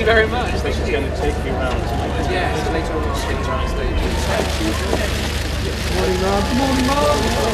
you very much. So she's going to take you around. Yeah, so later on I'll take you around stage. Morning, Mum. Morning, Mum.